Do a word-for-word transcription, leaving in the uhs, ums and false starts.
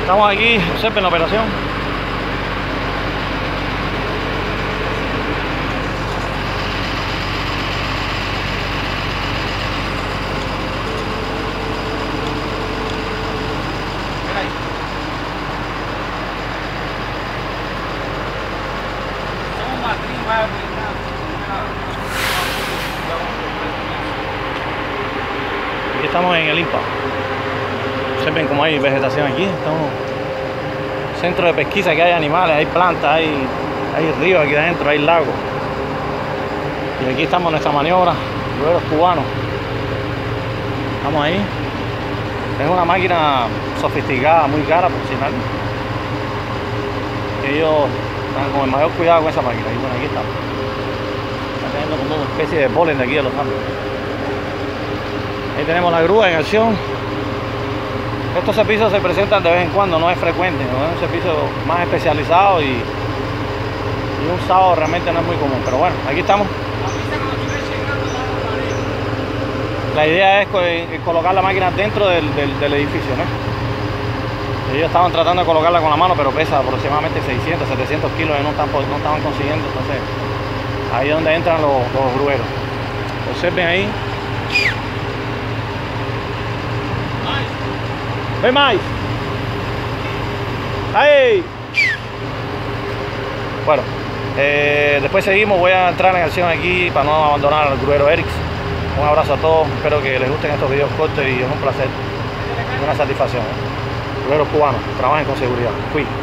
Estamos aquí, Josep, en la operación. Aquí estamos en el INPA. Observen cómo hay vegetación aquí. Estamos en un centro de pesquisa, que hay animales, hay plantas, hay, hay ríos aquí adentro, hay lagos. Y aquí estamos en nuestra maniobra, grueros cubanos. Estamos ahí. Es una máquina sofisticada, muy cara, profesional. Ellos están con el mayor cuidado con esa máquina. Y bueno, aquí estamos. Están teniendo como una especie de polen de aquí de los Andes. Ahí tenemos la grúa en acción. Estos servicios se presentan de vez en cuando, no es frecuente, no es un servicio más especializado y, y un sábado realmente no es muy común. Pero bueno, aquí estamos. La idea es colocar la máquina dentro del, del, del edificio, ¿no? Ellos estaban tratando de colocarla con la mano, pero pesa aproximadamente seiscientos, setecientos kilos y no, están, no estaban consiguiendo. Entonces, ahí es donde entran los, los grueros. Observen ahí. ¡Ve más! ¡Ay! Bueno, eh, después seguimos. Voy a entrar en acción aquí para no abandonar al gruero Erix. Un abrazo a todos. Espero que les gusten estos videos cortos y es un placer. Una satisfacción. ¿eh? Grueros cubanos, trabajen con seguridad. Fui.